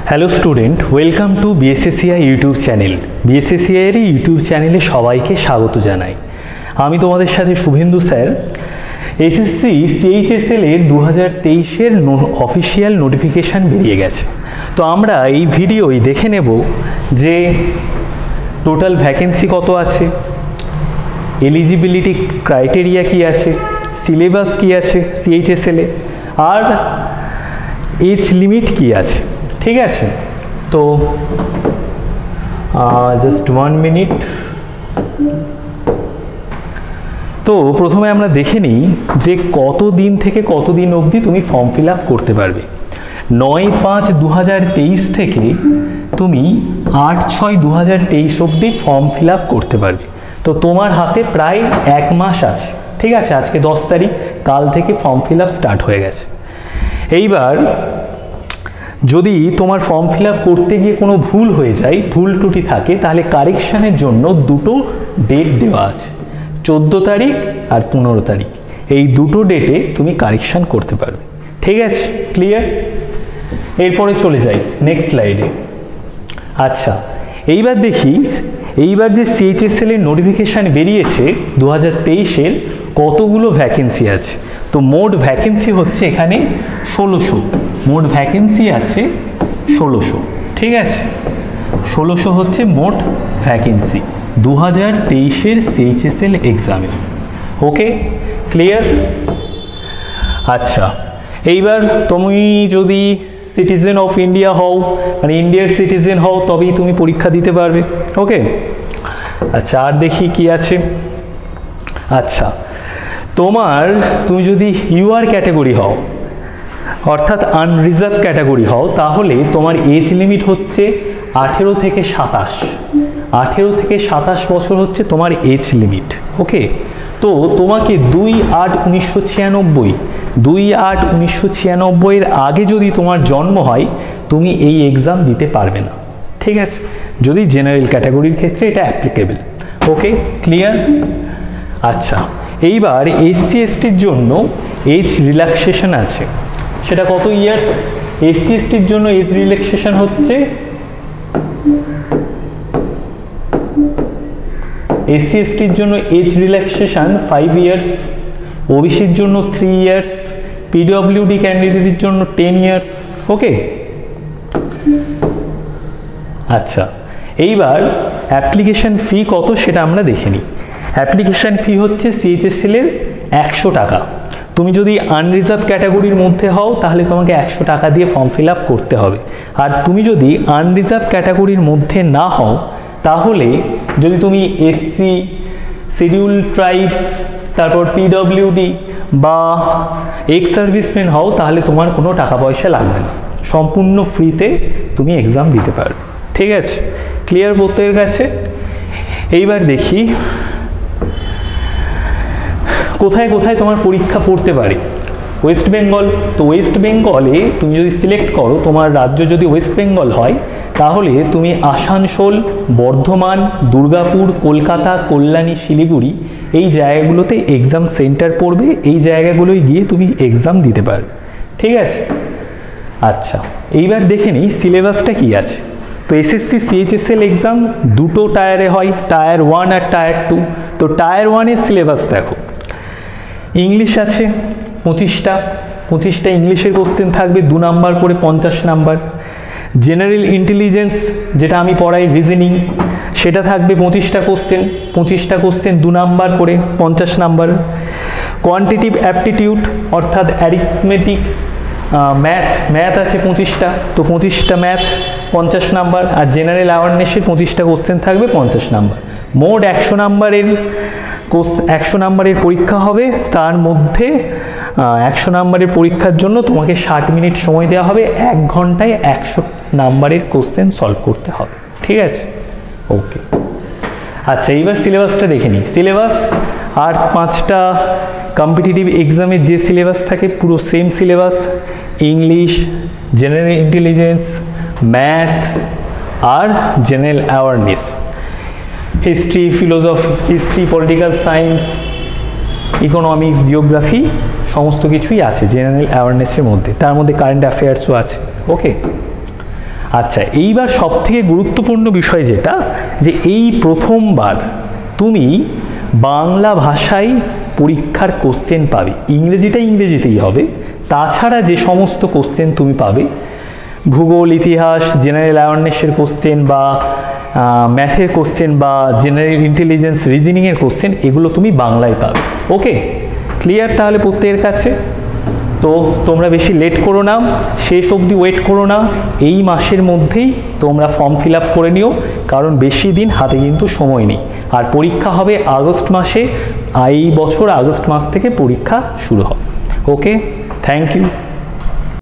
Hello student, welcome to BSSCI YouTube channel. বিএসএসসিআইয়ের YouTube চ্যানেলে সবাইকে স্বাগত জানাই। আমি তোমাদের সাথে শুভেন্দু স্যার। এসএসসি সিএইচএসএল এর 2023-এর অফিসিয়াল নোটিফিকেশান বেরিয়ে গেছে। তো আমরা এই ভিডিওই দেখে নেব যে টোটাল ভ্যাকেন্সি কত আছে, এলিজিবিলিটি ক্রাইটেরিয়া কি আছে, সিলেবাস কি আছে সিএইচএসএল-এ, আর এজ লিমিট কি আছে। ঠিক আছে, তো জাস্ট 1 মিনিট। তো প্রথমে আমরা দেখে নিই যে কত দিন থেকে কত দিন অবধি তুমি ফর্ম ফিল আপ করতে পারবে। 9/5/2023 থেকে তুমি 8/6/2023 অবধি ফর্ম ফিল আপ করতে পারবে। তো তোমার হাতে প্রায় 1 মাস আছে। ঠিক আছে, আজকে 10 তারিখ, কাল থেকে ফর্ম ফিল আপ স্টার্ট হয়ে গেছে। এইবার যদি তোমার ফর্ম ফিল আপ করতে গিয়ে কোনো ভুল হয়ে যায়, ভুল ত্রুটি থাকে, তাহলে কারেকশানের জন্য দুটো ডেট দেওয়া আছে, 14 তারিখ আর 15 তারিখ। এই দুটো ডেটে তুমি কারেকশান করতে পারবে। ঠিক আছে, ক্লিয়ার? এরপরে চলে যাই নেক্সট স্লাইডে। আচ্ছা, এইবার দেখি এইবার যে সিএইচএসএল এর নোটিফিকেশান বেরিয়েছে 2023-এর, কতগুলো ভ্যাকেন্সি আছে। তো মোট ভ্যাকেন্সি হচ্ছে এখানে 1600। মোট ভ্যাকেন্সি আছে 1600। ঠিক আছে, 1600 হচ্ছে মোট ভ্যাকেন্সি 2023-এর সিএইচএসএল এক্সামে। Okay, clear? আচ্ছা, এইবার তুমি যদি সিটিজেন অফ ইন্ডিয়া হও, মানে ইন্ডিয়ার সিটিজেন হও, তবেই তুমি পরীক্ষা দিতে পারবে। ওকে, আচ্ছা, আর দেখি কি আছে। আচ্ছা, তুমি যদি ইউআর ক্যাটাগরি হও, অর্থাৎ আনরিজার্ভ ক্যাটাগরি হও, তাহলে তোমার এজ লিমিট হচ্ছে 18 থেকে 27। 18 থেকে 27 বছর হচ্ছে তোমার এজ লিমিট। ওকে, তো তোমাকে 2/8/1996 আগে যদি তোমার জন্ম হয়, তুমি এই এক্সাম দিতে পারবে না। ঠিক আছে, যদি জেনারেল ক্যাটাগরির ক্ষেত্রে এটা অ্যাপ্লিকেবল। ওকে, ক্লিয়ার? আচ্ছা, এইবার এসসি এসটির জন্য এজ রিল্যাক্সেশন আছে। সেটা কত ইয়ার্স? এসসি এসটির জন্য এজ রিল্যাক্সেশন হচ্ছে এসসি এসটির জন্য এজ রিল্যাক্সেশন 5 ইয়ার্স, ওবিসির জন্য 3 ইয়ার্স, পিডব্লিউডি ক্যান্ডিডেটের জন্য 10 ইয়ার্স। ওকে, আচ্ছা, এইবার অ্যাপ্লিকেশন ফি কত সেটা আমরা দেখে নিই। অ্যাপ্লিকেশন ফি হচ্ছে সিএইচএসএল এর 100 টাকা। তুমি যদি আনরিজার্ভ ক্যাটাগরির মধ্যে হও, তাহলে তোমাকে 100 টাকা দিয়ে ফর্ম ফিল আপ করতে হবে। আর তুমি যদি আনরিজার্ভ ক্যাটাগরির মধ্যে না হও, তাহলে যদি তুমি এসসি, শিডিউল ট্রাইবস, তারপর পিডব্লিউডি বা এক্স সার্ভিসম্যান হও, তাহলে তোমার কোনো টাকা পয়সা লাগবে না, সম্পূর্ণ ফ্রিতে তুমি এক্সাম দিতে পারবে। ঠিক আছে, ক্লিয়ার প্রত্যেকের কাছে? এইবার দেখি কোথায় কোথায় তোমার পরীক্ষা পড়তে পারে। ওয়েস্ট বেঙ্গল, তো ওয়েস্ট বেঙ্গলে তুমি যদি সিলেক্ট করো, তোমার রাজ্য যদি ওয়েস্ট বেঙ্গল হয়, তাহলে তুমি আসানসোল, বর্ধমান, দুর্গাপুর, কলকাতা, কল্যাণী, শিলিগুড়ি, এই জায়গাগুলোতে এক্সাম সেন্টার পড়বে। এই জায়গাগুলোয় গিয়ে তুমি এক্সাম দিতে পারবে। ঠিক আছে, আচ্ছা, এইবার দেখে নিই সিলেবাসটা কি আছে। তো এসএসসি সিএইচএসএল এক্সাম দুটো টায়ারে হয়, টায়ার 1 আর টায়ার 2। তো টায়ার 1-এর সিলেবাস দেখো। ইংলিশ আছে 25টা ইংলিশের কোশ্চেন থাকবে, 2 নাম্বার করে 50 নাম্বার। জেনারেল ইন্টেলিজেন্স, যেটা আমি পড়াই, রিজনিং, সেটা থাকবে 25টা কোশ্চেন 2 নাম্বার করে 50 নাম্বার। কোয়ান্টিটিভ অ্যাপটিটিউড, অর্থাৎ অ্যারিথমেটিক, ম্যাথ আছে 25টা, তো 25টা ম্যাথ 50 নাম্বার। আর জেনারেল অ্যাওয়ারনেসের 25টা কোশ্চেন থাকবে 50 নাম্বার। মোট 100 নাম্বারের পরীক্ষা হবে। তার মধ্যে 100 নাম্বারের পরীক্ষার জন্য তোমাকে 60 মিনিট সময় দেওয়া হবে। 1 ঘন্টায় 100 নাম্বারের কোশ্চেন সলভ করতে হবে। ঠিক আছে, ওকে। আচ্ছা, এইবার সিলেবাসটা দেখে নিই। সিলেবাস আর 5টা কম্পিটিটিভ এক্সামের যে সিলেবাস থাকে, পুরো same syllabus. English, general intelligence, math আর general awareness. History, history, political science, economics, geography, সমস্ত কিছুই আছে জেনারেল অ্যাওয়ারনেসের মধ্যে। তার মধ্যে কারেন্ট অ্যাফেয়ার্সও আছে। ওকে, আচ্ছা, এইবার সবথেকে গুরুত্বপূর্ণ বিষয় যেটা, যে এই প্রথমবার তুমি বাংলা ভাষায় পরীক্ষার কোশ্চেন পাবে। ইংরেজিটা ইংরেজিতেই হবে, তাছাড়া যে সমস্ত কোশ্চেন তুমি পাবে, ভূগোল, ইতিহাস, জেনারেল অ্যাওয়ারনেসের কোশ্চেন বা ম্যাথের কোশ্চেন বা জেনারেল ইন্টেলিজেন্স রিজনিংয়ের কোশ্চেন, এগুলো তুমি বাংলায় পাবে। ওকে, ক্লিয়ার তাহলে প্রত্যেকের কাছে? তো তোমরা বেশি লেট করো না, শেষ অবধি ওয়েট করো না, এই মাসের মধ্যেই তোমরা ফর্ম ফিল আপ করে নিও, কারণ বেশি দিন হাতে কিন্তু সময় নেই। আর পরীক্ষা হবে আগস্ট মাসে, এই বছর আগস্ট মাস থেকে পরীক্ষা শুরু হবে। Okay, thank you.